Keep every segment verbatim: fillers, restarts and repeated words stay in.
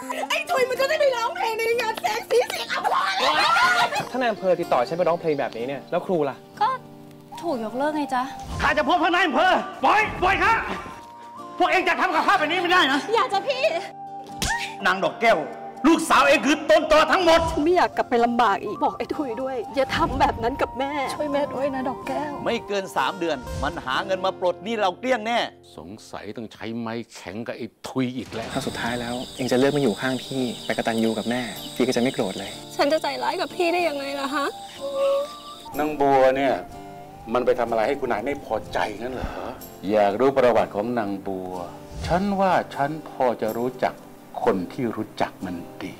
ไอ้ทุยมันจะได้ไปร้องเพลงในงานแสงสีเสียงอัปลักษณ์ถ้านายอำเภอติดต่อฉันไปร้องเพลงแบบนี้เนี่ยแล้วครูล่ะก็ถูกยกเลิกไงจ๊ะข้าจะพบพระนายอำเภอปล่อยปล่อยข้าพวกเองจะทำกับข้าแบบนี้ไม่ได้นะอย่าจะพี่นางดอกแก้วลูกสาวเองคือต้นตอทั้งหมดฉันไม่อยากกลับไปลำบากอีกบอกไอ้ทุยด้วยอย่าทำแบบนั้นกับแม่ช่วยแม่ด้วยนะดอกแก้วไม่เกินสามเดือนมันหาเงินมาปลดหนี้เราเกลี้ยงแน่สงสัยต้องใช้ไม้แข็งกับไอ้ทุยอีกแล้วถ้าสุดท้ายแล้วเองจะเลือกมาอยู่ข้างพี่ไปกตัญญูกับแม่พี่ก็จะไม่โกรธเลยฉันจะใจร้ายกับพี่ได้ยังไงล่ะฮะนางบัวเนี่ยมันไปทำอะไรให้คุณนายไม่พอใจงั้นเหรออยากรู้ประวัติของนางบัวฉันว่าฉันพอจะรู้จักคนที่รู้จักมันดี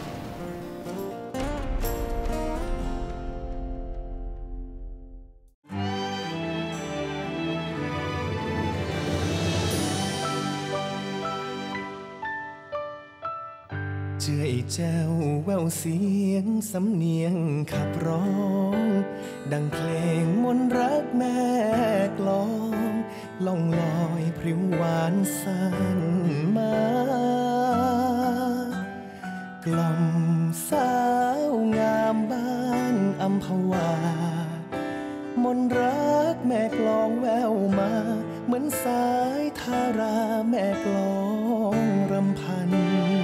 เจื่อยแจ้วแววเสียงสำเนียงขับร้องดังเพลงมนต์รักแม่กลองล่องลอยพริ้วหวานสั่นมากล่อมสาวงามบ้านอัมพวามนต์รักแม่กลองแววมาเหมือนสายทาราแม่กลองรำพัน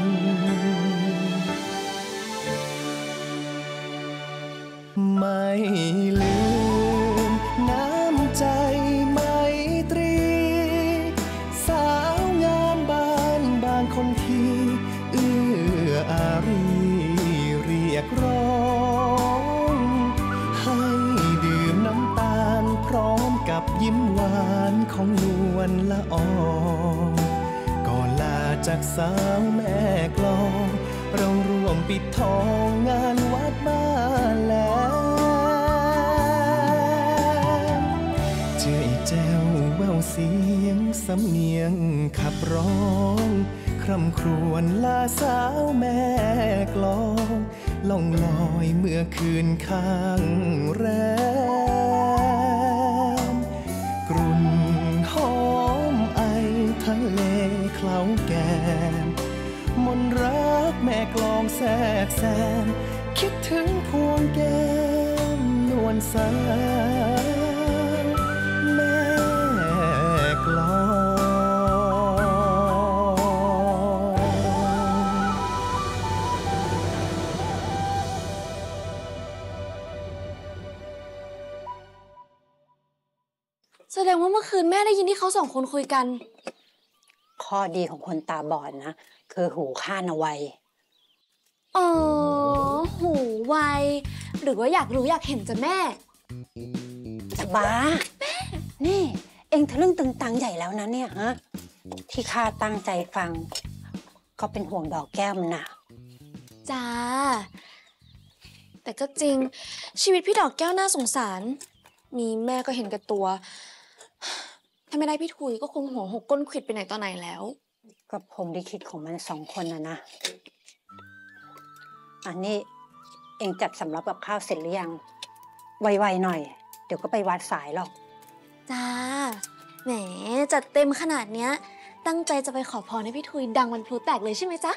ไม่ลืมน้ำใจไมตรีสาวงามบ้านบางคนทีเอื้ออารีเรียกร้องให้ดื่มน้ำตาลพร้อมกับยิ้มหวานของนวลละอองก่อนลาจากสาวแม่กลองเราร่วมปิดทองงานวัดบ้านแล้วเจื่อยแจ้วแววเสียงสำเนียงขับร้องคร่ำครวญลาสาวแม่กลองล่องลอยเมื่อคืนข้างแรมกรุ่นหอมไอทะเลเคล้าแก้มมนต์รักแม่กลองแทรกแซมคิดถึงพวงแก้มนวลสาวแม่กลองแสดงว่าเมื่อคืนแม่ได้ยินที่เขาสองคนคุยกันข้อดีของคนตาบอดนะคือหูข้างเอาไว้อ๋อหูไวหรือว่าอยากรู้อยากเห็นจ้ะแม่จะบ้าแม่นี่เอ็งทะลึ่งตึงตังใหญ่แล้วนะเนี่ยฮะที่ข้าตั้งใจฟังก็เป็นห่วงดอกแก้วมันนะจ้าแต่ก็จริงชีวิตพี่ดอกแก้วน่าสงสารมีแม่ก็เห็นกับตัวถ้าไม่ได้พี่ทุยก็คงหัวหกก้นขวิดไปไหนต่อไหนแล้วก็ผมได้คิดของมันสองคนนะนะอันนี้เองจัดสำรับกับข้าวเสร็จหรือยังไวๆหน่อยเดี๋ยวก็ไปวัดสายหรอกจ้าแหมจัดเต็มขนาดเนี้ยตั้งใจจะไปขอพรให้พี่ทุยดังวันพลุแตกเลยใช่ไหมจ๊ะ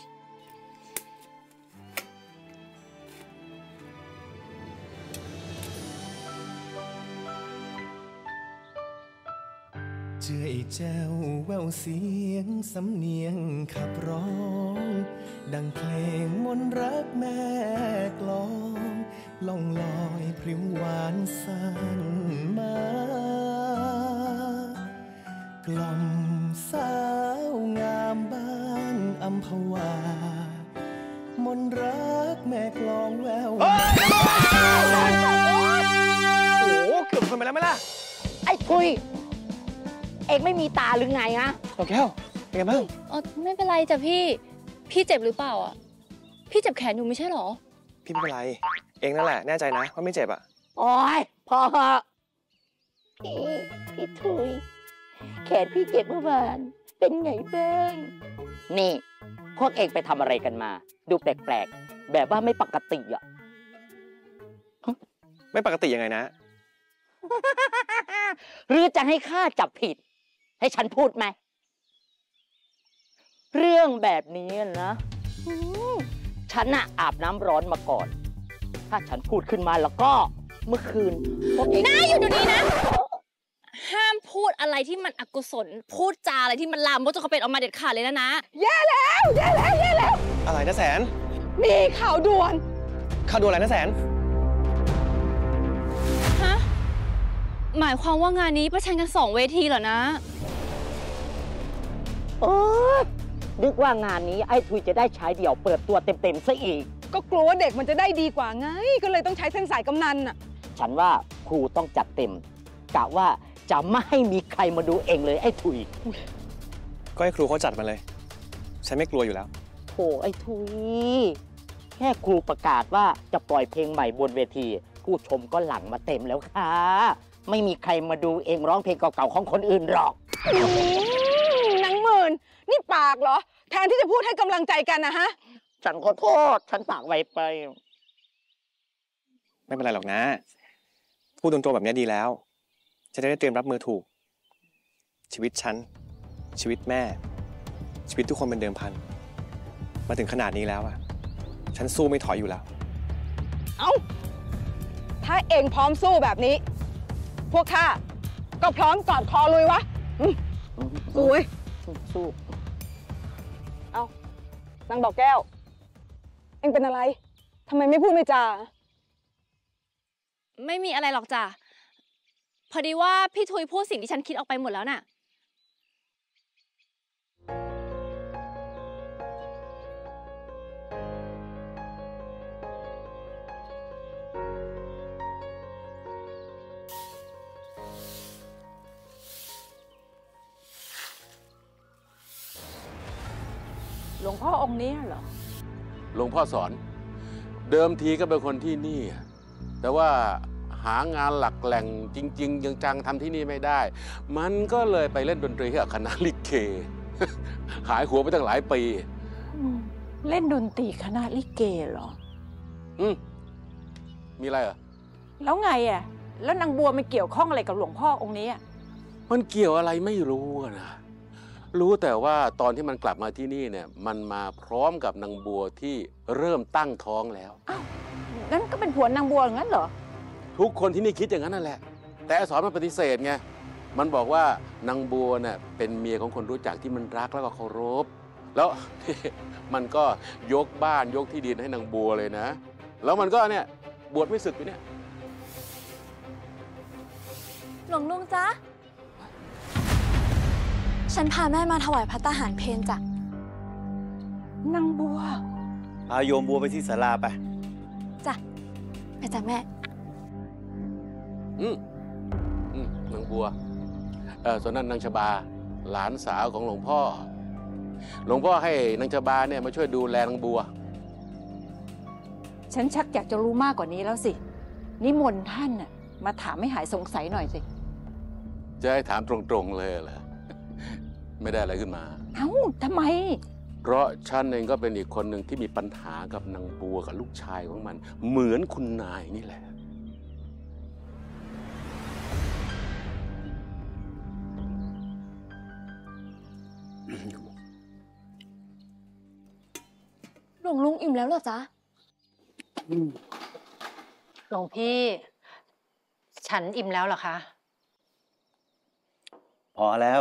เจื่อยแจ้วแววเสียงสำเนียงขับร้องดังเพลงมนต์รักแม่กลองล่องลอยพริ้วหวานสั่นมากล่อมสาวงามบ้านอัมพวามนต์รักแม่กลองแววโอ้โหเกือบคนไปแล้วไหมล่ะไอ้ทุยเอ็งไม่มีตาหรือไงฮะดอกแก้วเป็นไงบ้างอ๋อไม่เป็นไรจ้ะพี่พี่เจ็บหรือเปล่าอ่ะพี่เจ็บแขนอยู่ไม่ใช่หรอพี่ไม่เป็นไรเองนั่นแหละแน่ใจนะว่าไม่เจ็บอ่ะโอ๊ยพอเหอะพี่ทุยแขนพี่เจ็บเมื่อวานเป็นไงบ้างนี่พวกเองไปทำอะไรกันมาดูแปลกๆแบบว่าไม่ปกติอ่ะไม่ปกติยังไงนะหรือจะให้ข้าจับผิดให้ฉันพูดไหมเรื่องแบบนี้นะฉันน่ะอาบน้ำร้อนมาก่อน ถ้าฉันพูดขึ้นมาแล้วก็เมื่อคืนพวกเองน้าอยู่ตรงนี้นะ ห้ามพูดอะไรที่มันอกุศล พูดจาอะไรที่มันลามกจนเขาเป็นออกมาเด็ดขาดเลยนะนะแย่แล้วแย่แล้วแย่แล้วอะไรนะแสนมีข่าวด่วนข่าวด่วนอะไรนะแสนฮะ หมายความว่างานนี้ประชันกันสองเวทีเหรอนะเออนึกว่างานนี้ไอ้ทุยจะได้ใช้เดี่ยวเปิดตัวเต็มๆซะอีกก็กลัวว่าเด็กมันจะได้ดีกว่าไง ก็เลยต้องใช้เส้นสายกำนันน่ะฉันว่าครูต้องจัดเต็มกะว่าจะไม่ให้มีใครมาดูเองเลยไอ้ทุยก็ให้ครูเขาจัดมาเลย ฉันไม่กลัวอยู่แล้วโถไอ้ทุย แค่ครูประกาศว่าจะปล่อยเพลงใหม่บนเวที ผู้ชมก็หลั่งมาเต็มแล้วค่ะ ไม่มีใครมาดูเองร้องเพลงเก่าๆของคนอื่นหรอกนางหมื่น นี่ปากเหรอ แทนที่จะพูดให้กำลังใจกันนะฮะฉันขอโทษ ฉันปากไวไปไม่เป็นไรหรอกนะ พูดตรงๆแบบนี้ดีแล้ว จะได้เตรียมรับมือถูก ชีวิตฉัน ชีวิตแม่ ชีวิตทุกคนเป็นเดิมพัน มาถึงขนาดนี้แล้วอะฉันสู้ไม่ถอยอยู่แล้วเอ้า ถ้าเองพร้อมสู้แบบนี้ พวกข้าก็พร้อมกอดคอลุยวะอืมสู้เว้ยสู้เอ้านางดอกแก้ว เองเป็นอะไรทำไมไม่พูดไม่จาไม่มีอะไรหรอกจ้ะ พอดีว่าพี่ทุยพูดสิ่งที่ฉันคิดออกไปหมดแล้วน่ะหลวงพ่อองค์นี้เหรอหลวงพ่อสอน เดิมทีก็เป็นคนที่นี่ แต่ว่าหางานหลักแหล่งจริงๆยังจังทำที่นี่ไม่ได้ มันก็เลยไปเล่นดนตรีให้กับคณะลิเก หายหัวไปตั้งหลายปีเล่นดนตรีคณะลิเกเหรออืมมีอะไรเหรอแล้วไงอ่ะ แล้วนางบัวมันเกี่ยวข้องอะไรกับหลวงพ่อองค์นี้อ่ะมันเกี่ยวอะไรไม่รู้อะนะ รู้แต่ว่าตอนที่มันกลับมาที่นี่เนี่ย มันมาพร้อมกับนางบัวที่เริ่มตั้งท้องแล้วอ้าวงั้นก็เป็นผัวนางบัวงั้นเหรอทุกคนที่นี่คิดอย่างนั้นนั่นแหละ แต่อสรมันปฏิเสธไง มันบอกว่านางบัวเนี่ยเป็นเมียของคนรู้จักที่มันรักแล้วก็เคารพ แล้ว มันก็ยกบ้านยกที่ดินให้นางบัวเลยนะ แล้วมันก็เนี่ยบวชไม่สึกอยู่เนี่ยหลวงลุงจ๊ะ ฉันพาแม่มาถวายพระตาหารเพลจ้ะนางบัวพาโยมบัวไปที่ศาลาไปจ้ะ ไปจ้ะแม่อืมอืมนางบัว เออส่วนนั้นนางชบา หลานสาวของหลวงพ่อ หลวงพ่อให้นางชบาเนี่ยมาช่วยดูแลนางบัวฉันชักอยากจะรู้มากกว่านี้แล้วสิ นิมนต์ท่านน่ะมาถามให้หายสงสัยหน่อยสิจะให้ถามตรงๆเลยเหรอ ไม่ได้อะไรขึ้นมาเอ้าทำไมเพราะฉันเองก็เป็นอีกคนหนึ่งที่มีปัญหากับนางบัวกับลูกชายของมัน เหมือนคุณนายนี่แหละหลวงลุงอิ่มแล้วเหรอจ๊ะหลวงพี่ ฉันอิ่มแล้วเหรอคะพอแล้ว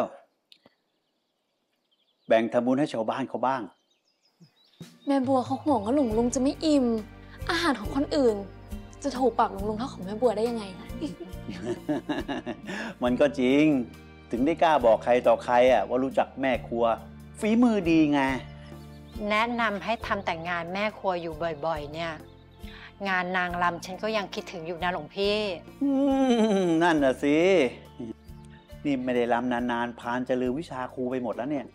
แบ่งทำบุญให้ชาวบ้านเขาบ้างแม่บัวเขาห่วงว่าหลวงลุงจะไม่อิ่ม อาหารของคนอื่น จะถูกปากหลวงลุงเท่าของแม่บัวได้ยังไงล่ะมันก็จริง ถึงได้กล้าบอกใครต่อใครอะว่ารู้จักแม่ครัว ฝีมือดีไงแนะนำให้ทำแต่งานแม่ครัวอยู่บ่อยๆ เนี่ย งานนางรำฉันก็ยังคิดถึงอยู่นะหลวงพี่อืมนั่นน่ะสิ นี่ไม่ได้รำนานๆพานจะลืมวิชาครูไปหมดแล้วเนี่ย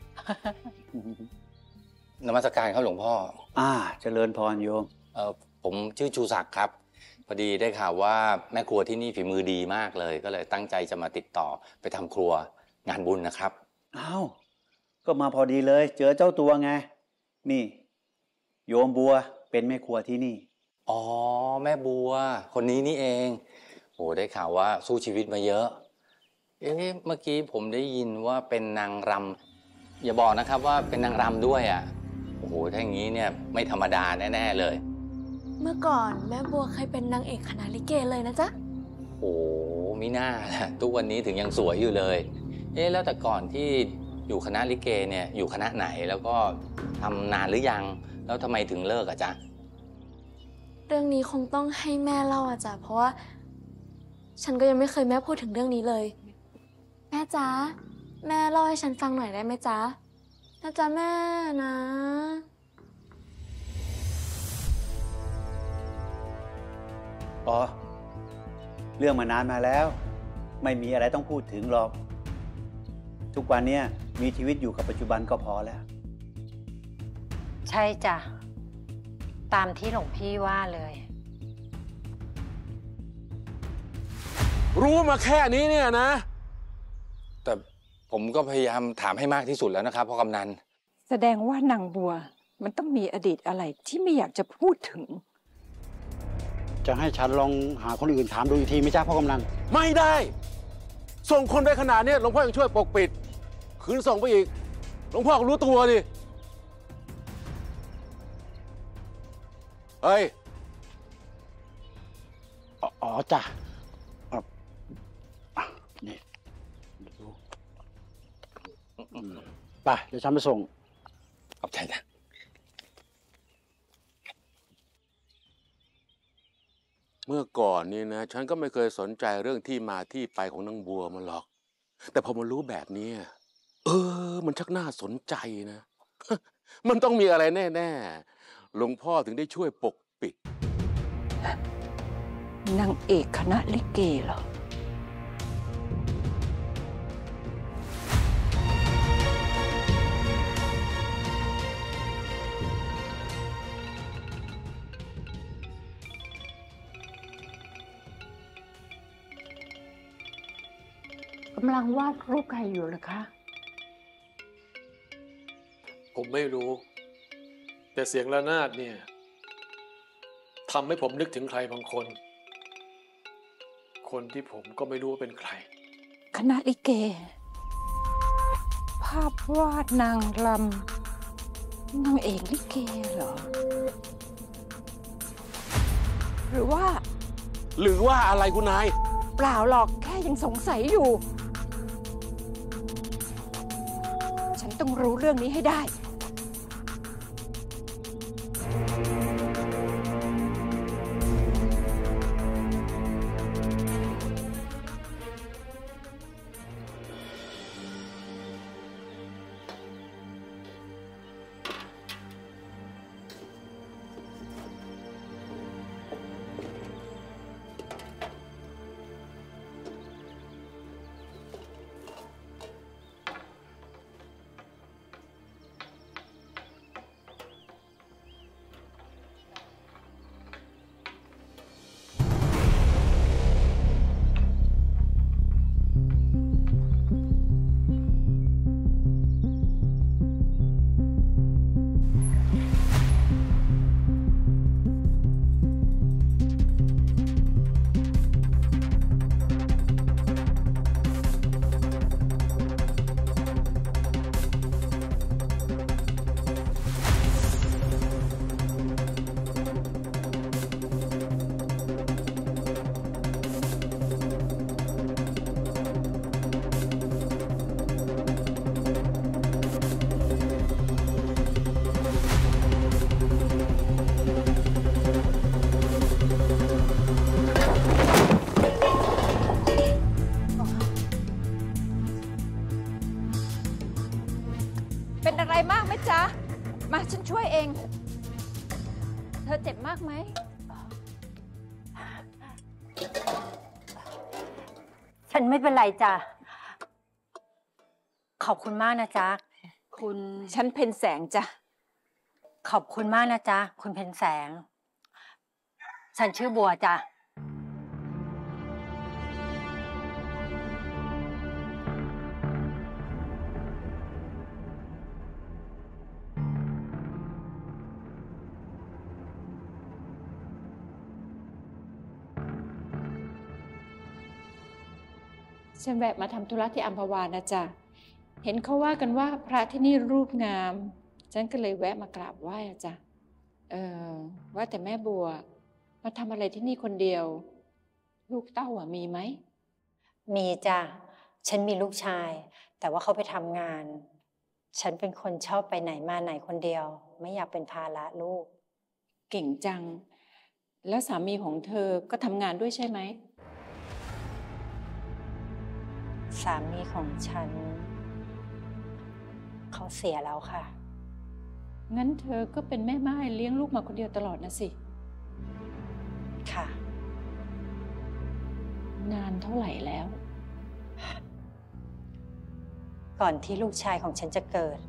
นมัสการครับหลวงพ่ออ่าเจริญพรโยมเออผมชื่อชูศักดิ์ครับ พอดีได้ข่าวว่าแม่ครัวที่นี่ฝีมือดีมากเลย ก็เลยตั้งใจจะมาติดต่อไปทำครัวงานบุญนะครับอ้าว ก็มาพอดีเลย เจอเจ้าตัวไง นี่ โยมบัวเป็นแม่ครัวที่นี่อ๋อแม่บัว คนนี้นี่เองโอ้ได้ข่าวว่าสู้ชีวิตมาเยอะ เอ๊ะเมื่อกี้ผมได้ยินว่าเป็นนางรำอย่าบอกนะครับว่าเป็นนางรำด้วยอ่ะโอ้โหถ้าอย่างนี้เนี่ยไม่ธรรมดาแน่ๆเลยเมื่อก่อนแม่บัวเคยเป็นนางเอกคณะลิเกเลยนะจ๊ะโอ้มิน่าล่ะทุกวันนี้ถึงยังสวยอยู่เลย เอ๊ะแล้วแต่ก่อนที่อยู่คณะลิเกเนี่ยอยู่คณะไหนแล้วก็ทำนานหรือยังแล้วทำไมถึงเลิกอะจ๊ะเรื่องนี้คงต้องให้แม่เล่าอะจ๊ะเพราะว่าฉันก็ยังไม่เคยแม่พูดถึงเรื่องนี้เลย แม่จ๊ะแม่เล่าให้ฉันฟังหน่อยได้ไหมจ๊ะนะจ๊ะแม่นะอ๋อเรื่องมานานมาแล้ว ไม่มีอะไรต้องพูดถึงหรอก ทุกวันเนี้ยมีชีวิตอยู่กับปัจจุบันก็พอแล้วใช่จ้ะตามที่หลวงพี่ว่าเลยรู้มาแค่นี้เนี่ยนะแต่ผมก็พยายามถามให้มากที่สุดแล้วนะครับพ่อกำนันแสดงว่านางบัวมันต้องมีอดีตอะไรที่ไม่อยากจะพูดถึงจะให้ฉันลองหาคนอื่นถามดูอีกทีไหมจ้าพ่อกำนันไม่ได้ ส่งคนไปขนาดนี้หลวงพ่อยังช่วยปกปิดคืนส่งไปอีกหลวงพ่อก็รู้ตัวดิเฮ้ยอ๋อจ้ะนี่ดูไปเดี๋ยวฉันไปส่งขอบใจนะเมื่อก่อนนี่นะฉันก็ไม่เคยสนใจเรื่องที่มาที่ไปของนางบัวมันหรอกแต่พอมารู้แบบนี้เออมันชักน่าสนใจนะ มันต้องมีอะไรแน่ๆหลวงพ่อถึงได้ช่วยปกปิดนางเอกคณะลิเกเหรอ กำลังวาดรูปใครอยู่เหรอคะผมไม่รู้ แต่เสียงระนาดเนี่ยทำให้ผมนึกถึงใครบางคน คนที่ผมก็ไม่รู้ว่าเป็นใครคณะลิเก ภาพวาดนางลำนางเอกลิเกเหรอ หรือว่าหรือว่าอะไรคุณนายเปล่าหรอกแค่ยังสงสัยอยู่ ฉันต้องรู้เรื่องนี้ให้ได้ เป็นอะไรมากไหมจ๊ะ มาฉันช่วยเอง เธอเจ็บมากไหมฉันไม่เป็นไรจ้ะขอบคุณมากนะจ๊ะคุณฉันเพ็ญแสงจ้ะขอบคุณมากนะจ๊ะคุณเพ็ญแสง ฉันชื่อบัวจ้ะฉันแวะมาทำธุระที่อัมพวานะจ๊ะ เห็นเขาว่ากันว่าพระที่นี่รูปงาม จฉันก็เลยแวะมากราบไหว้อะจ้ะเออว่าแต่แม่บัวมาทำอะไรที่นี่คนเดียว ลูกเต้าอะมีไหมมีจ้ะฉันมีลูกชาย แต่ว่าเขาไปทำงาน ฉันเป็นคนชอบไปไหนมาไหนคนเดียว ไม่อยากเป็นภาระลูกเก่งจังแล้วสามีของเธอก็ทำงานด้วยใช่ไหมสามีของฉันเขาเสียแล้วค่ะงั้นเธอก็เป็นแม่ม่ายเลี้ยงลูกมาคนเดียวตลอดนะสิค่ะนานเท่าไหร่แล้วก่อนที่ลูกชายของฉันจะเกิด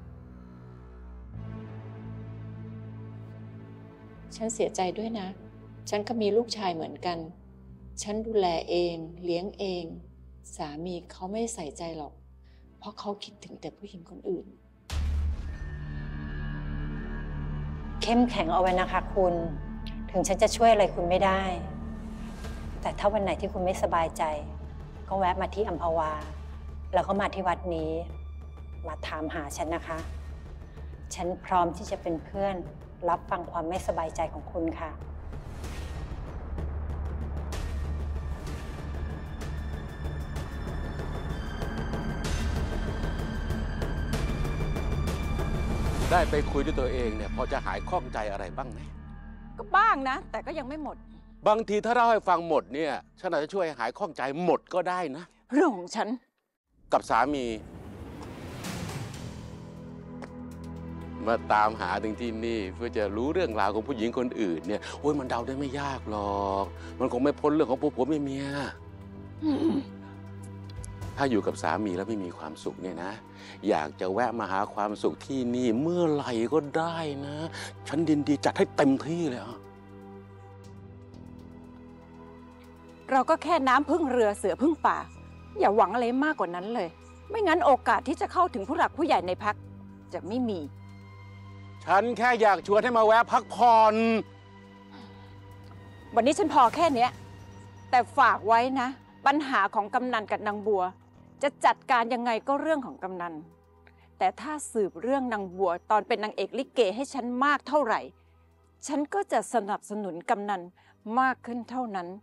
ฉันเสียใจด้วยนะฉันก็มีลูกชายเหมือนกันฉันดูแลเองเลี้ยงเองสามีเขาไม่ใส่ใจหรอกเพราะเขาคิดถึงแต่ผู้หญิงคนอื่นเข้มแข็งเอาไว้นะคะคุณถึงฉันจะช่วยอะไรคุณไม่ได้แต่ถ้าวันไหนที่คุณไม่สบายใจก็แวะมาที่อัมพวาแล้วก็มาที่วัดนี้มาถามหาฉันนะคะฉันพร้อมที่จะเป็นเพื่อนรับฟังความไม่สบายใจของคุณค่ะได้ไปคุยด้วยตัวเองเนี่ยพอจะหายข้องใจอะไรบ้างไหมก็บ้างนะแต่ก็ยังไม่หมดบางทีถ้าเล่าให้ฟังหมดเนี่ยฉันอาจจะช่วยหายข้องใจหมดก็ได้นะเรื่องของฉันกับสามีมาตามหาถึงที่นี่เพื่อจะรู้เรื่องราวของผู้หญิงคนอื่นเนี่ยโอ้ยมันเดาได้ไม่ยากหรอกมันคงไม่พ้นเรื่องของผัวผัวเมียถ้าอยู่กับสามีแล้วไม่มีความสุขเนี่ยนะอยากจะแวะมาหาความสุขที่นี่เมื่อไหร่ก็ได้นะฉันยินดีจัดให้เต็มที่เลยอ่ะเราก็แค่น้ำพึ่งเรือเสือพึ่งป่าอย่าหวังอะไรมากกว่านั้นเลยไม่งั้นโอกาสที่จะเข้าถึงผู้หลักผู้ใหญ่ในพรรคจะไม่มีฉันแค่อยากชวนให้มาแวะพักผ่อนวันนี้ฉันพอแค่นี้แต่ฝากไว้นะปัญหาของกำนันกับนางบัวจะจัดการยังไงก็เรื่องของกำนันแต่ถ้าสืบเรื่องนางบัวตอนเป็นนางเอกลิเกให้ฉันมากเท่าไหร่ฉันก็จะสนับสนุนกำนันมากขึ้นเท่านั้น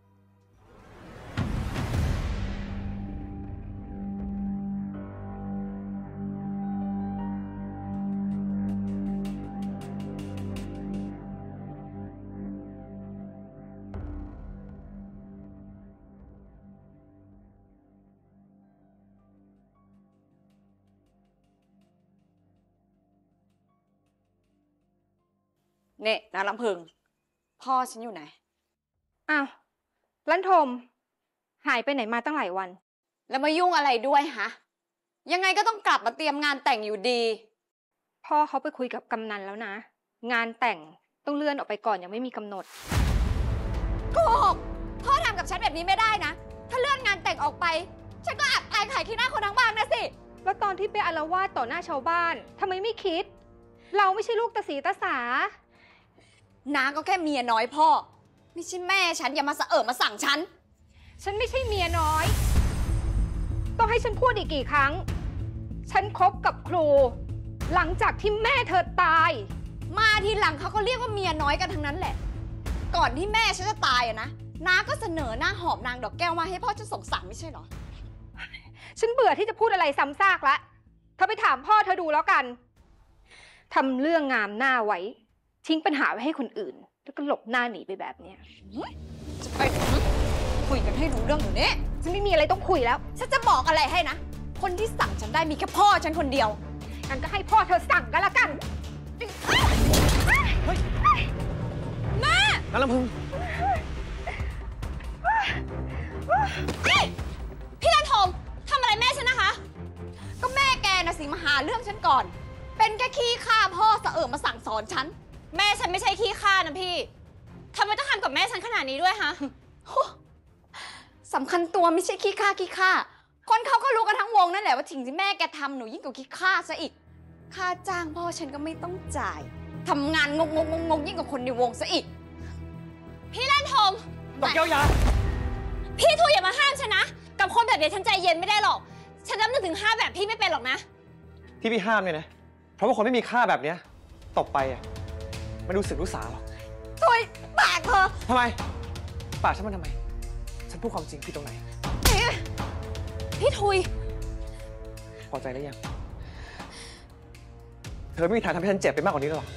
เนี่ยนางลำพึงพ่อฉันอยู่ไหนอ้าวลันทมหายไปไหนมาตั้งหลายวันแล้วมายุ่งอะไรด้วยฮะยังไงก็ต้องกลับมาเตรียมงานแต่งอยู่ดีพ่อเขาไปคุยกับกำนันแล้วนะงานแต่งต้องเลื่อนออกไปก่อนยังไม่มีกำหนดโกหกพ่อทำกับฉันแบบนี้ไม่ได้นะถ้าเลื่อนงานแต่งออกไปฉันก็อับอายขายขี้หน้าคนทั้งบ้านนะสิแล้วตอนที่ไปอาละวาดต่อหน้าชาวบ้านทำไมไม่คิดเราไม่ใช่ลูกตาสีตาสาน้าก็แค่เมียน้อยพ่อไม่ใช่แม่ฉันอย่ามาสะเอิบมาสั่งฉันฉันไม่ใช่เมียน้อยต้องให้ฉันพูดอีกกี่ครั้งฉันคบกับครูหลังจากที่แม่เธอตายมาทีหลังเขาก็เรียกว่าเมียน้อยกันทั้งนั้นแหละก่อนที่แม่ฉันจะตายอะนะน้าก็เสนอหน้าหอบนางดอกแก้วมาให้พ่อจะส่งสั่งไม่ใช่หรอฉันเบื่อที่จะพูดอะไรซ้ำซากแล้วเธอไปถามพ่อเธอดูแล้วกันทำเรื่องงามหน้าไว้ทิ้งปัญหาไว้ให้คนอื่นแล้วก็หลบหน้าหนีไปแบบเนี้ยจะไปคุยกันให้รู้เรื่องอยู่เนี่ยฉันไม่มีอะไรต้องคุยแล้วฉันจะบอกอะไรให้นะคนที่สั่งฉันได้มีแค่พ่อฉันคนเดียวงั้นก็ให้พ่อเธอสั่งกันละกันแม่นางลำพึงพี่ลันทมทำอะไรแม่ฉันนะคะก็แม่แกนะสิมาหาเรื่องฉันก่อนเป็นแค่ขี้ข้าพ่อสะเอิบมาสั่งสอนฉันแม่ฉันไม่ใช่ขี้ข้านะพี่ทำไมต้องทำกับแม่ฉันขนาดนี้ด้วยฮะสำคัญตัวไม่ใช่ขี้ข้าขี้ข้าคนเขาก็รู้กันทั้งวงนั่นแหละว่าสิ่งที่แม่แกทำหนูยิ่งกว่าขี้ข้าซะอีกค่าจ้างพ่อฉันก็ไม่ต้องจ่ายทำงานงกงกงกยิ่งกว่าคนในวงซะอีกพี่ลันทมดอกแก้วยาพี่ทูอย่ามาห้ามฉันนะกับคนแบบนี้ฉันใจเย็นไม่ได้หรอกฉันนับนึกถึงห้าแบบพี่ไม่เป็นหรอกนะที่พี่ห้ามเนี่ยนะเพราะว่าคนไม่มีค่าแบบเนี้ยตบไปอ่ะไม่รู้สึกรู้สาหรอกทุยปากเธอทำไมปากฉันมันทำไมฉันพูดความจริงผิดตรงไหนพี่ทุยพอใจได้ยังเธอไม่มีทางทำให้ฉันเจ็บไปมากกว่านี้หรอก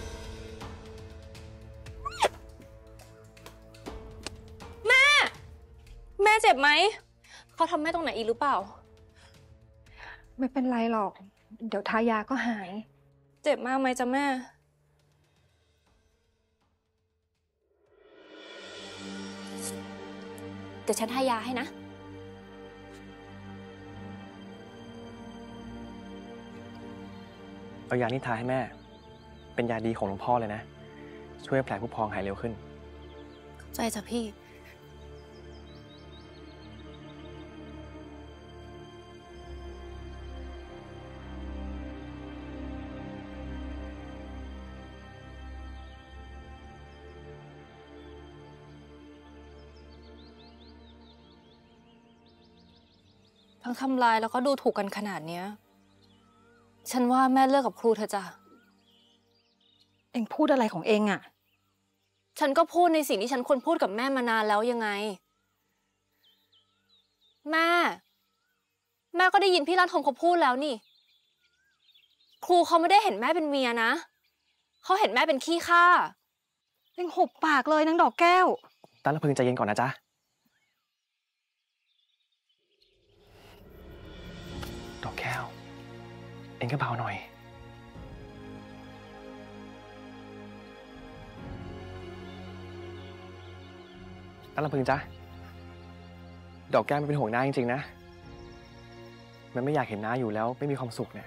แม่ แม่เจ็บไหมเขาทำแม่ตรงไหนอีกหรือเปล่าไม่เป็นไรหรอก เดี๋ยวทายาก็หายเจ็บมากไหมจ๊ะแม่ เดี๋ยวฉันทายาให้นะเอายานี่ทาให้แม่ เป็นยาดีของหลวงพ่อเลยนะ ช่วยให้แผลผู้พองหายเร็วขึ้นใจจ้ะพี่ ทั้งทำลายแล้วก็ดูถูกกันขนาดเนี้ย ฉันว่าแม่เลิกกับครูเธอจ้ะเอ็งพูดอะไรของเอ็งอะฉันก็พูดในสิ่งที่ฉันควรพูดกับแม่มานานแล้วยังไง แม่ แม่ก็ได้ยินพี่รันทมเขาพูดแล้วนี่ ครูเขาไม่ได้เห็นแม่เป็นเมียนะ เขาเห็นแม่เป็นขี้ข้าเอ็งหุบปากเลยนางดอกแก้วตั้งละพึงใจเย็นก่อนนะจ๊ะ ดอกแก้ว เอ็งก็เบาหน่อย ตั้งละพึงจ๊ะ ดอกแก้วมันเป็นห่วงน้าจริงๆนะ มันไม่อยากเห็นน้าอยู่แล้วไม่มีความสุขเนี่ย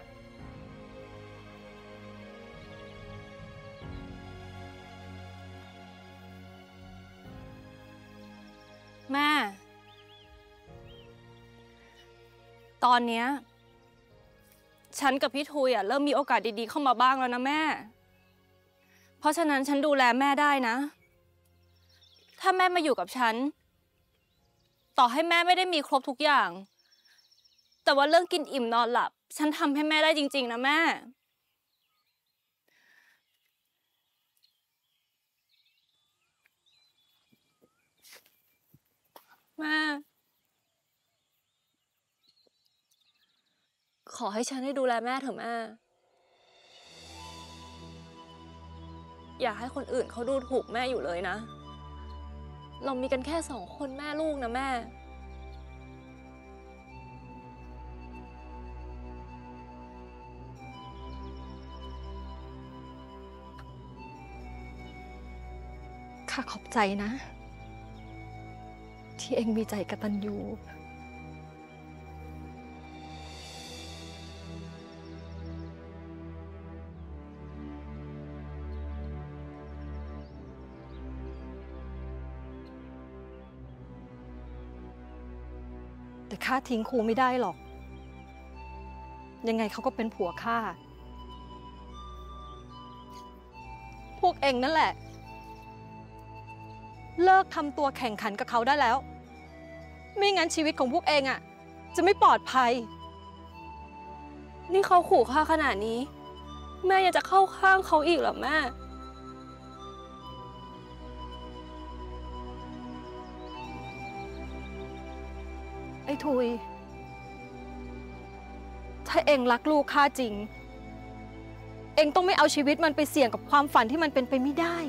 แม่ ตอนเนี้ยฉันกับพี่ทุยอ่ะเริ่มมีโอกาสดีๆเข้ามาบ้างแล้วนะแม่ เพราะฉะนั้นฉันดูแลแม่ได้นะ ถ้าแม่มาอยู่กับฉัน ต่อให้แม่ไม่ได้มีครบทุกอย่าง แต่ว่าเรื่องกินอิ่มนอนหลับ ฉันทำให้แม่ได้จริงๆนะแม่ แม่ ขอให้ฉันได้ดูแลแม่เถอะแม่ อย่าให้คนอื่นเขาดูถูกแม่อยู่เลยนะ เรามีกันแค่สองคนแม่ลูกนะแม่ข้าขอบใจนะ ที่เอ็งมีใจกตัญญูแต่ข้าทิ้งครูไม่ได้หรอก ยังไงเขาก็เป็นผัวข้า พวกเอ็งนั่นแหละ เลิกทำตัวแข่งขันกับเขาได้แล้ว ไม่งั้นชีวิตของพวกเองอ่ะจะไม่ปลอดภัยนี่เขาขู่ข้าขนาดนี้ แม่ยังจะเข้าข้างเขาอีกเหรอแม่ไอ้ทุย ถ้าเองรักลูกข้าจริง เองต้องไม่เอาชีวิตมันไปเสี่ยงกับความฝันที่มันเป็นไปไม่ได้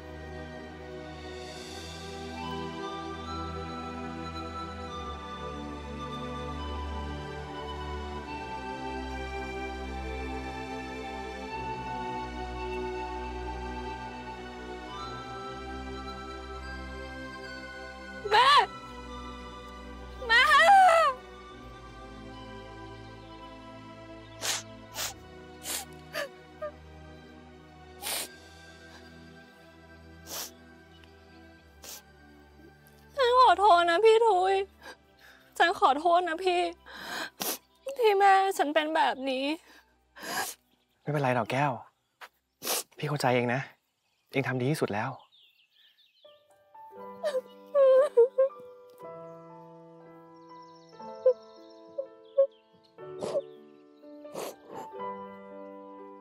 แม่ แม่ ฉันขอโทษนะพี่ทุย ฉันขอโทษนะพี่ ที่แม่ฉันเป็นแบบนี้ไม่เป็นไรดอกแก้ว พี่เข้าใจเองนะ เองทำดีที่สุดแล้วแ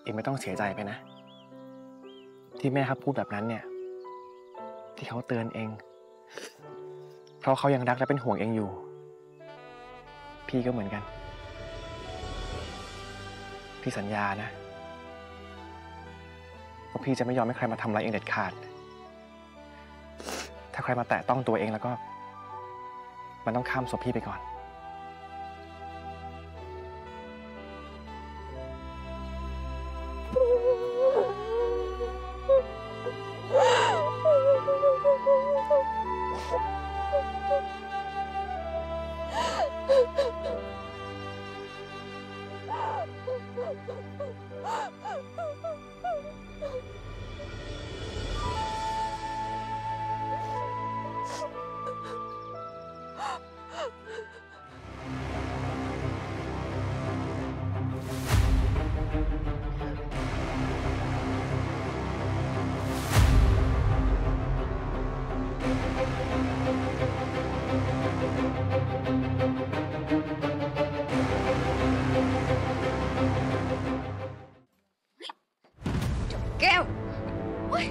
เองไม่ต้องเสียใจไปนะ ที่แม่เขาพูดแบบนั้นเนี่ย ที่เขาเตือนเอง เพราะเขายังรักและเป็นห่วงเองอยู่ พี่ก็เหมือนกัน พี่สัญญานะว่าพี่จะไม่ยอมให้ใครมาทำร้ายเองเด็ดขาด ถ้าใครมาแตะต้องตัวเองแล้วก็ มันต้องข้ามศพพี่ไปก่อนแก้วเฮ้ย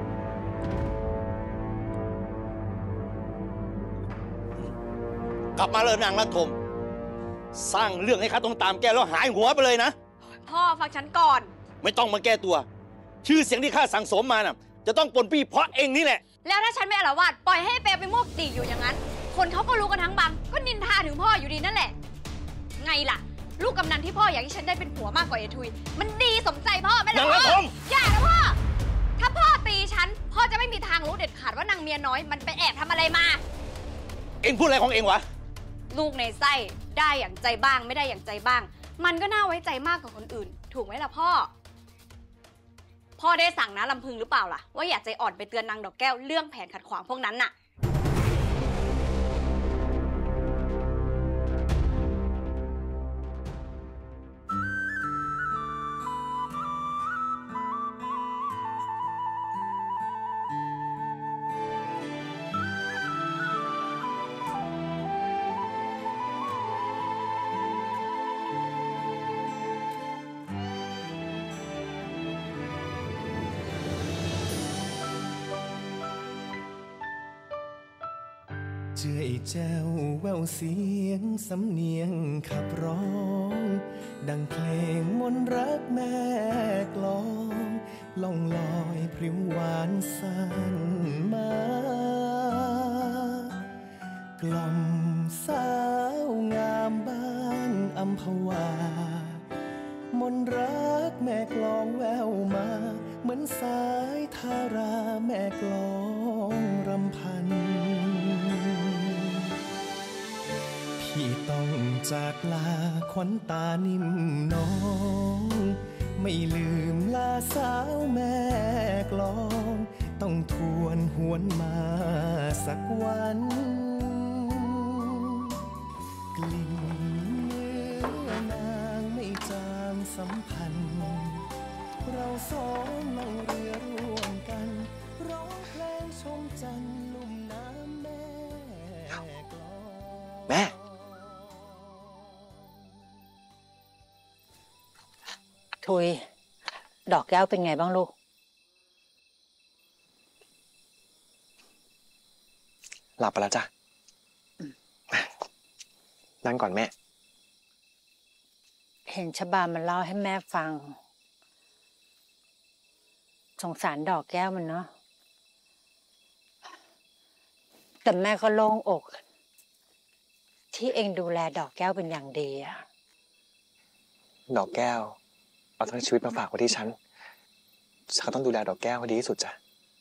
กลับมาเลยนางรัฐมสร้างเรื่องให้ข้าต้องตามแก้แล้วหายหัวไปเลยนะพ่อฟังฉันก่อนไม่ต้องมาแก้ตัว ชื่อเสียงที่ข้าสั่งสมมาน่ะจะต้องปนปี้เพราะเองนี่แหละแล้วถ้าฉันไม่อาละวาดปล่อยให้เปลไปมวกตีอยู่อย่างนั้น คนเขาก็รู้กันทั้งบางก็นินทาถึงพ่ออยู่ดีนั่นแหละ ไงล่ะ ลูกกำนันที่พ่ออยากให้ฉันได้เป็นผัวมากกว่าไอ้ทุยมันดีสมใจพ่อไหมล่ะพ่ออย่านะพ่อถ้าพ่อตีฉันพ่อจะไม่มีทางรู้เด็ดขาดว่านางเมียน้อยมันไปแอบทำอะไรมาเองพูดอะไรของเองวะลูกในไส้ได้อย่างใจบ้างไม่ได้อย่างใจบ้าง มันก็น่าไว้ใจมากกว่าคนอื่น ถูกไหมล่ะพ่อ พ่อได้สั่งนะลำพึงหรือเปล่าล่ะว่าอย่าใจอ่อนไปเตือนนางดอกแก้วเรื่องแผนขัดขวางพวกนั้นน่ะเจื่อยแจ้วแววเสียงสำเนียงขับร้อง ดังเพลงมนต์รักแม่กลองล่องลอยพริ้วหวานสั่นมากล่อมสาวงามบ้านอัมพวามนต์รักแม่กลองแววมาเหมือนสายทาราแม่กลองรำพันพี่ต้องจากลาขวัญตานิ่มน้องไม่ลืมลาสาวแม่กลองต้องทวนหวนมาสักวันกลิ่นเนื้อนางไม่จางสัมพันธ์เราสองนั่งเรือร่วมกันร้องเพลงชมจันทร์ลุ่มน้ำแม่กลองแม่ทุยดอกแก้วเป็นไงบ้างลูกหลับไปแล้วจ้ะนั่งก่อนแม่เห็นชบามันเล่าให้แม่ฟังสงสารดอกแก้วมันเนาะแต่แม่ก็โล่งอก ที่เองดูแลดอกแก้วเป็นอย่างดีอะดอกแก้วเอาทั้งชีวิตมาฝากไว้ที่ฉันฉันก็ต้องดูแลดอกแก้วให้ดีที่สุดจ้ะ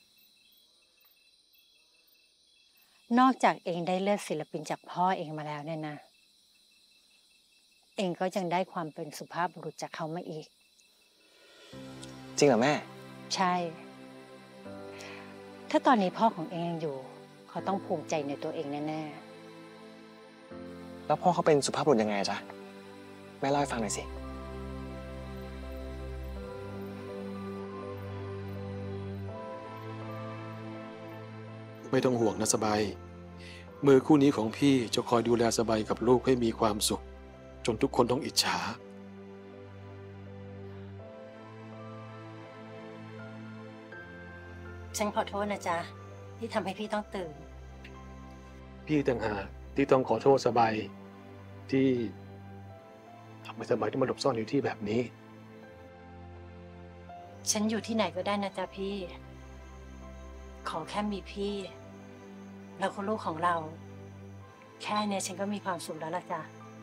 นอกจากเองได้เลือดศิลปินจากพ่อเองมาแล้วเนี่ยนะเองก็ยังได้ความเป็นสุภาพบุรุษจากเขามาอีกจริงเหรอแม่ใช่ ถ้าตอนนี้พ่อของเองยังอยู่เขาต้องภูมิใจในตัวเองแน่ๆแล้วพ่อเขาเป็นสุภาพบุรุษยังไงจ๊ะแม่เล่าให้ฟังหน่อยสิไม่ต้องห่วงนะสบายมือคู่นี้ของพี่จะคอยดูแลสบายกับลูกให้มีความสุขจนทุกคนต้องอิจฉาฉันขอโทษนะจ๊ะที่ทำให้พี่ต้องตื่นพี่ต่างหากที่ต้องขอโทษสบายที่ทำให้สบายที่มาหลบซ่อนอยู่ที่แบบนี้ฉันอยู่ที่ไหนก็ได้นะจ๊ะพี่ ขอแค่มีพี่ แล้วก็ลูกของเรา แค่เนี้ยฉันก็มีความสุขแล้วล่ะจ๊ะ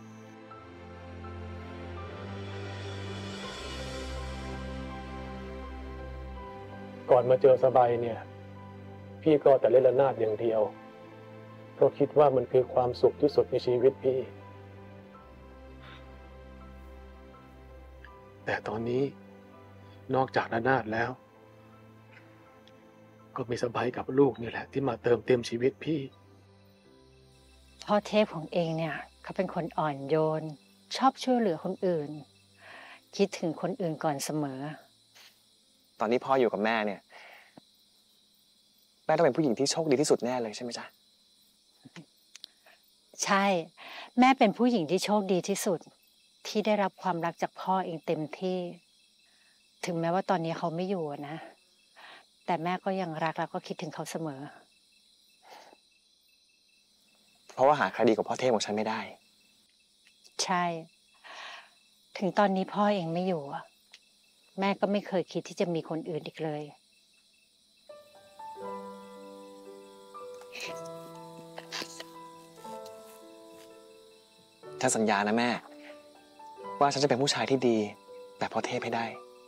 ก่อนมาเจอสบายเนี่ย พี่ก็แต่เล่นระนาดอย่างเดียวเพราะคิดว่ามันคือความสุขที่สุดในชีวิตพี่ แต่ตอนนี้นอกจากระนาดแล้ว ก็มีสบายกับลูกนี่แหละที่มาเติมเต็มชีวิตพี่พ่อเทพของเองเนี่ยเขาเป็นคนอ่อนโยน ชอบช่วยเหลือคนอื่น คิดถึงคนอื่นก่อนเสมอตอนที่พ่ออยู่กับแม่เนี่ยแม่ต้องเป็นผู้หญิงที่โชคดีที่สุดแน่เลยใช่ไหมจ๊ะใช่ แม่เป็นผู้หญิงที่โชคดีที่สุด ที่ได้รับความรักจากพ่อเองเต็มที่ ถึงแม้ว่าตอนนี้เขาไม่อยู่นะ แต่แม่ก็ยังรักแล้วก็คิดถึงเขาเสมอเพราะว่าหาใครดีกว่าพ่อเทพของฉันไม่ได้ใช่ ถึงตอนนี้พ่อเองไม่อยู่อะแม่ก็ไม่เคยคิดที่จะมีคนอื่นอีกเลยฉันสัญญานะแม่ ว่าฉันจะเป็นผู้ชายที่ดีแบบพ่อเทพให้ได้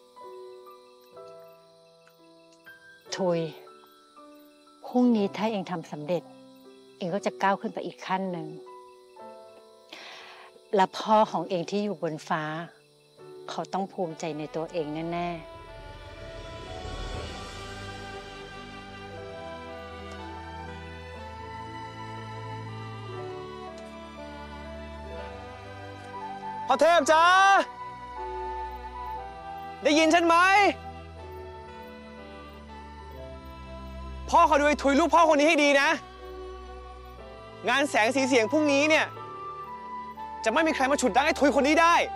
ทุย พรุ่งนี้ถ้าเองทำสำเร็จ เองก็จะก้าวขึ้นไปอีกขั้นหนึ่ง และพ่อของเองที่อยู่บนฟ้า เขาต้องภูมิใจในตัวเองแน่ๆพ่อเทพจ้าได้ยินฉันไหมพ่อขอดูไอ้ถุยลูกพ่อคนนี้ให้ดีนะ งานแสงสีเสียงพรุ่งนี้เนี่ยจะไม่มีใครมาฉุดรั้งไอ้ถุยคนนี้ได้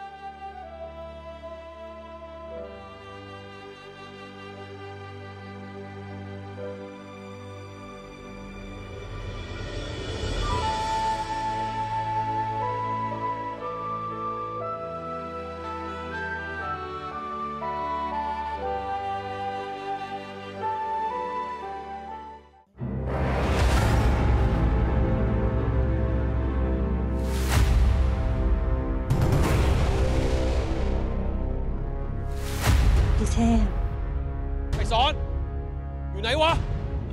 พี่เทพไอ้สอน อยู่ไหนวะ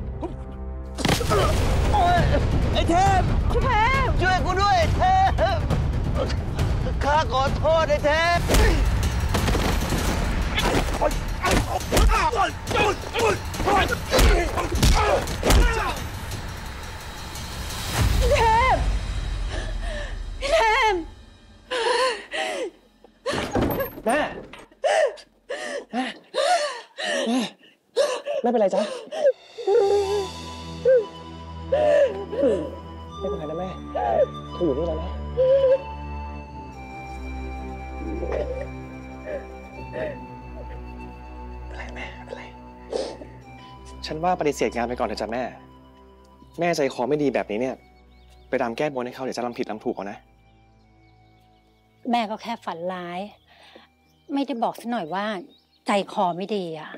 ไอ้เทพช่วยช่วยกูด้วยไอ้เทพข้าขอโทษไอ้เทพพี่เทพ พี่เทพแม่แม่ไม่เป็นไรจ๊ะไม่เป็นไรนะแม่เธออยู่นี่แล้วนะเป็นไรแม่เป็นไรฉันว่าปฏิเสธงานไปก่อนเถอะจ้ะแม่แม่ใจคอไม่ดีแบบนี้เนี่ยไปรำแก้บนให้เขาเดี๋ยวจะรำผิดรำถูกเอานะแม่ก็แค่ฝันร้าย ไม่ได้บอกซะหน่อยว่า ใจคอไม่ดีอ่ะ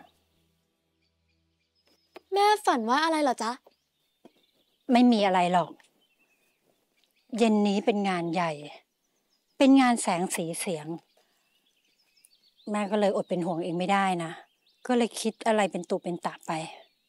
แม่ฝันว่าอะไรเหรอจ๊ะไม่มีอะไรหรอก เย็นนี้เป็นงานใหญ่ เป็นงานแสงสีเสียง แม่ก็เลยอดเป็นห่วงเองไม่ได้นะ ก็เลยคิดอะไรเป็นตุเป็นตะไป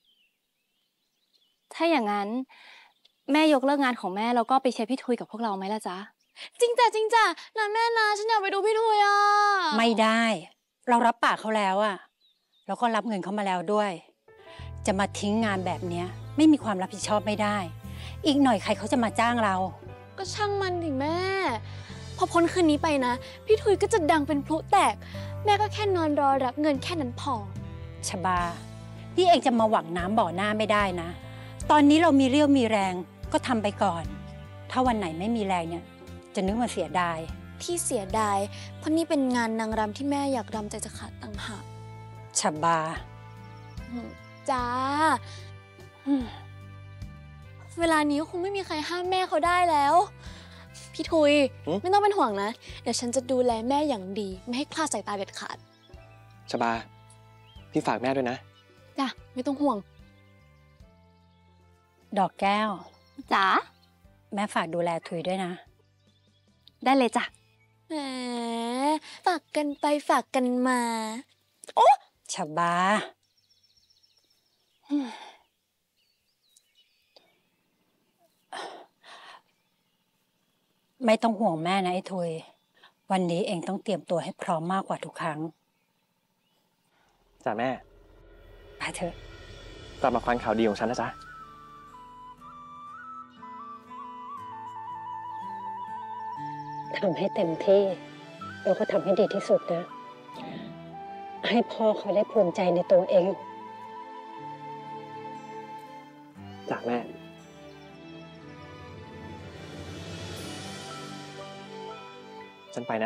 ถ้าอย่างนั้น แม่ยกเลิกงานของแม่แล้วก็ไปเชียร์พี่ทุยกับพวกเราไหมล่ะจ๊ะ จริงจ้ะจริงจ้ะนะแม่นะฉันอยากไปดูพี่ทุยอ่ะไม่ได้ เรารับปากเขาแล้วอะแล้วก็รับเงินเขามาแล้วด้วย จะมาทิ้งงานแบบเนี้ยไม่มีความรับผิดชอบไม่ได้ อีกหน่อยใครเขาจะมาจ้างเราก็ช่างมันดิแม่ พอพ้นคืนนี้ไปนะ พี่ทุยก็จะดังเป็นพลุแตก แม่ก็แค่นอนรอรับเงินแค่นั้นพอชบาพี่เองจะมาหวังน้ำบ่อหน้าไม่ได้นะ ตอนนี้เรามีเรี่ยวมีแรงก็ทำไปก่อน ถ้าวันไหนไม่มีแรงเนี่ยจะนึกว่าเสียดายที่เสียดายเพราะนี่เป็นงานนางรำที่แม่อยากรำใจจะขาดต่างหากชบาอืมใจจ้า เวลานี้คงไม่มีใครห้ามแม่เขาได้แล้ว พี่ทุยไม่ต้องเป็นห่วงนะ เดี๋ยวฉันจะดูแลแม่อย่างดี ไม่ให้คลาดสายตาเด็ดขาดชบา พี่ฝากแม่ด้วยนะจ้ะ ไม่ต้องห่วงดอกแก้วจ๋าแม่ฝากดูแลทุยด้วยนะได้เลยจ้ะ แหม ฝากกันไปฝากกันมา โอ้ชบา ไม่ต้องห่วงแม่นะไอ้ทุย วันนี้เองต้องเตรียมตัวให้พร้อมมากกว่าทุกครั้งจ้ะแม่ไปเถอะกลับมาฟังข่าวดีของฉันนะจ๊ะทำให้เต็มที่แล้วก็ทำให้ดีที่สุดนะ ให้พ่อเขาได้ภูมิใจในตัวเองจ้ะแม่ ฉันไปนะ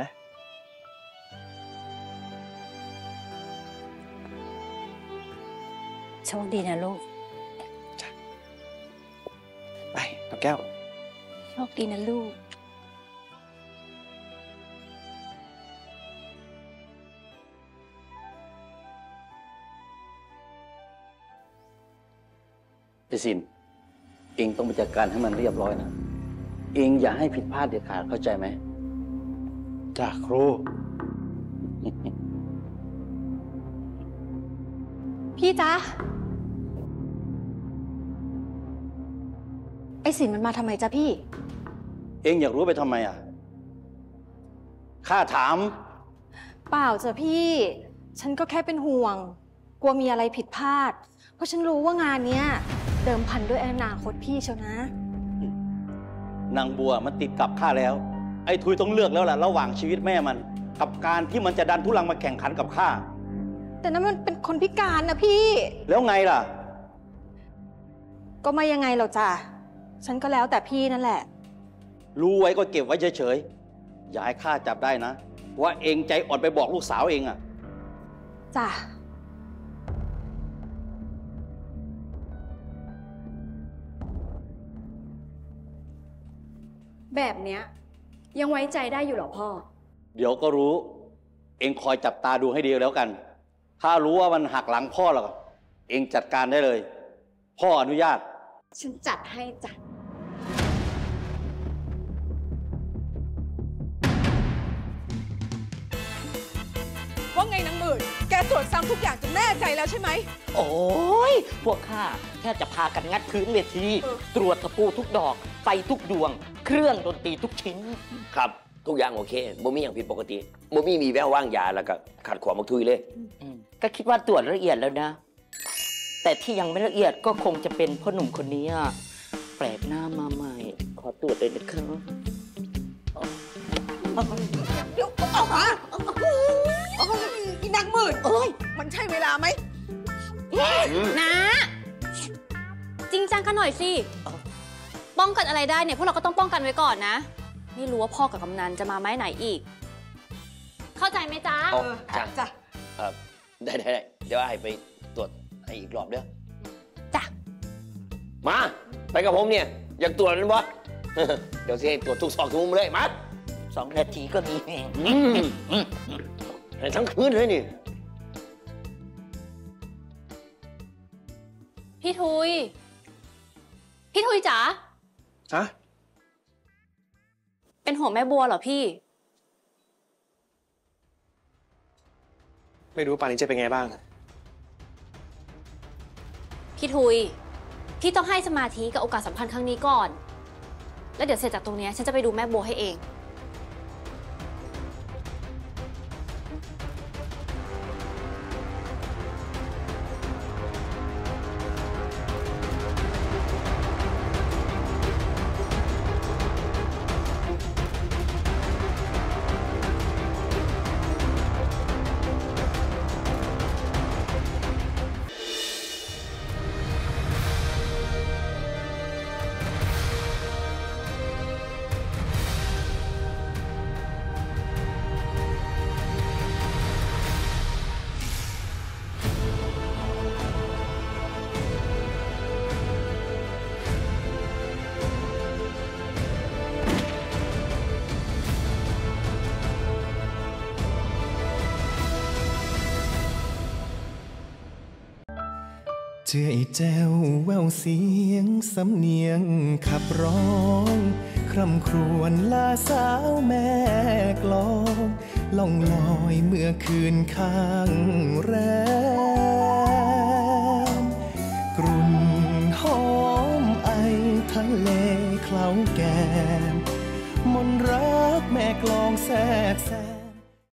โชคดีนะลูกไปดอกแก้วโชคดีนะลูกไอ้สิน เองต้องไปจัดการให้มันเรียบร้อยนะ เองอย่าให้ผิดพลาดเด็ดขาดเข้าใจไหมจ้ะครูพี่จ๊ะ ไอ้สินมันมาทำไมจ๊ะพี่เองอยากรู้ไปทำไมอ่ะ ข้าถามเปล่าจ้ะพี่ ฉันก็แค่เป็นห่วง กลัวมีอะไรผิดพลาด เพราะฉันรู้ว่างานเนี้ยเดิมพันด้วยอนาคตพี่เชียวนะนางบัวมันติดกับข้าแล้ว ไอ้ทุยต้องเลือกแล้วล่ะระหว่างชีวิตแม่มัน กับการที่มันจะดันทุลังมาแข่งขันกับข้าแต่นั้นมันเป็นคนพิการนะพี่แล้วไงล่ะก็ไม่ยังไงหรอกจ้ะ ฉันก็แล้วแต่พี่นั่นแหละรู้ไว้ก็เก็บไว้เฉยๆ อย่าให้ข้าจับได้นะ ว่าเองใจอ่อนไปบอกลูกสาวเองอ่ะจ้ะแบบเนี้ยยังไว้ใจได้อยู่หรอพ่อเดี๋ยวก็รู้ เองคอยจับตาดูให้ดีแล้วกัน ถ้ารู้ว่ามันหักหลังพ่อแล้วก็เองจัดการได้เลย พ่ออนุญาตฉันจัดให้จ้ะว่าไงนางหมื่น แกตรวจซ้ำทุกอย่างจนแน่ใจแล้วใช่ไหมโอ้ย พวกข้าแค่จะพากันงัดพื้นเวที ตรวจตะปูทุกดอก ไฟทุกดวง เครื่องดนตรีทุกชิ้นครับ ทุกอย่างโอเคบ่มีอย่างผิดปกติบ่มีมีแววว่างยาแล้วก็ขัดขวางมักทุยเลยก็คิดว่าตรวจละเอียดแล้วนะ แต่ที่ยังไม่ละเอียดก็คงจะเป็นพ่อหนุ่มคนนี้อะแปลกหน้ามาใหม่ ขอตรวจเลยนะครับเดี๋ยวออกมาอีนางหมื่นเอ้ย มันใช่เวลาไหมนะจริงจังกันหน่อยสิ ป้องกันอะไรได้เนี่ยพวกเราก็ต้องป้องกันไว้ก่อนนะ ไม่รู้ว่าพ่อกับกำนันจะมาไม้ไหนอีก เข้าใจไหมจ๊ะเออจ้ะจ้ะเออได้ได้ได้เดี๋ยวให้ไปตรวจให้อีกรอบเด้อจ้ะมา ไปกับผมเนี่ย อยากตรวจนั่นบ่ เดี๋ยวสิให้ตรวจทุกซอกทุกมุมเลย มาสองนาทีก็มีเองให้ทั้งคืนเลยนี่พี่ทุย พี่ทุยจ๋าฮะเป็นห่วงแม่บัวเหรอพี่ไม่รู้ป่านนี้จะเป็นไงบ้างพี่ทุย พี่ต้องให้สมาธิกับโอกาสสำคัญครั้งนี้ก่อน แล้วเดี๋ยวเสร็จจากตรงนี้ฉันจะไปดูแม่บัวให้เองเจื่อยแจ้วแววเสียงสำเนียงขับร้องคร่ำครวญลาสาวแม่กลองล่องลอยเมื่อคืนข้างแรมกรุ่นหอมไอทะเลเคล้าแก้มมนรักแม่กลองแทรกแซง